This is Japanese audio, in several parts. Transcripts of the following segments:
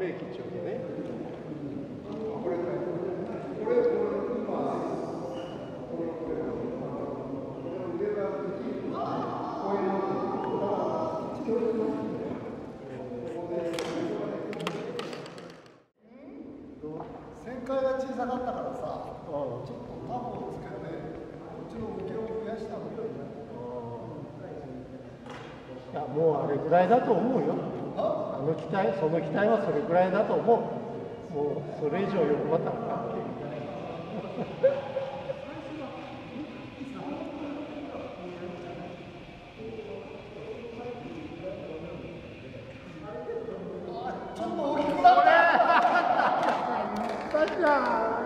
レーキっちゅうわけね。 旋回が小さかったからさ、ちょっとタブをつけて、こっちの受けを増やしたのよ。 いや、もうあれぐらいだと思うよ。あの機体、その機体はそれぐらいだと思う。もうそれ以上よくまた。 ちょっと大きくなった。 だじゃん。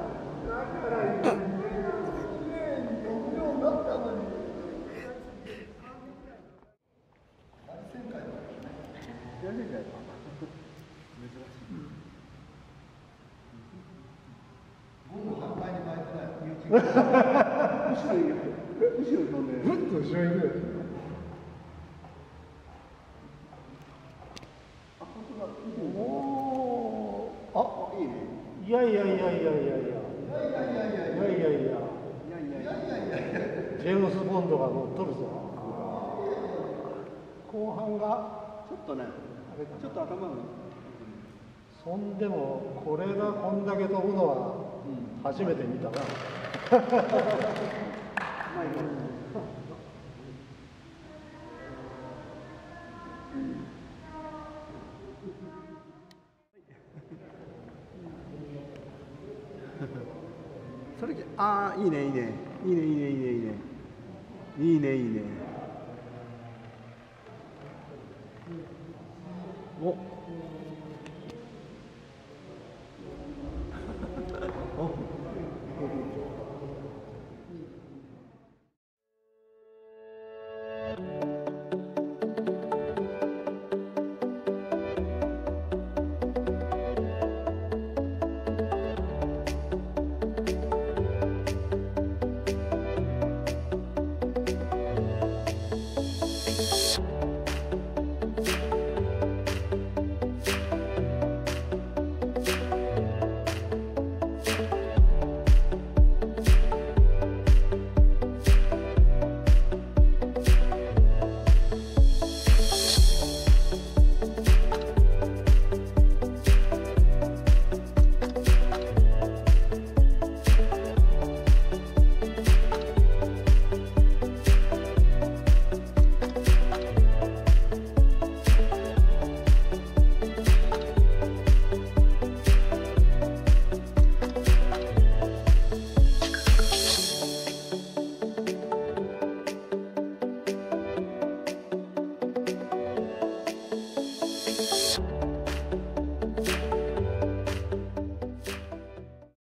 後ろのね、 ぐっと後ろに行く。おお。あ、いいね。いやいやいやいやいやいや。いやいやいやいや。ジェームズ・ボンドが乗っとるぞ。後半がちょっとね、ちょっと頭が。 そんでもこれがこんだけ飛ぶのは初めて見たな。 それああいいねいいねいいねいいねいいねいいねいいねいいね。お